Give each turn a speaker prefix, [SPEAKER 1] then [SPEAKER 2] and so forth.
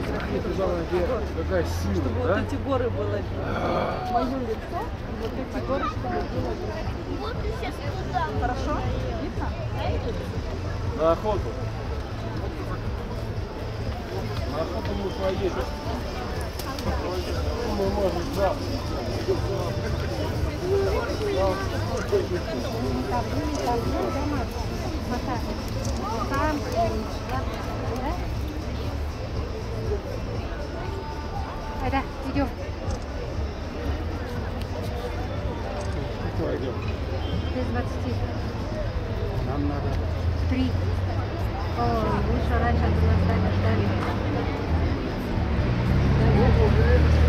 [SPEAKER 1] сфотографировать.
[SPEAKER 2] Какая сила,
[SPEAKER 1] Чтобы
[SPEAKER 2] да?
[SPEAKER 1] вот эти горы было видно. Мое лицо, вот эти горы, чтобы было видно.
[SPEAKER 3] Вот и сейчас туда.
[SPEAKER 1] Хорошо? Видно?
[SPEAKER 2] На охоту. На охоту мы поедем. Мы можем завтра.
[SPEAKER 4] Айда, идем.
[SPEAKER 2] Пойдем.
[SPEAKER 4] Без 20.
[SPEAKER 2] Нам надо.
[SPEAKER 4] 3. О, лучше раньше, а то нас ждали.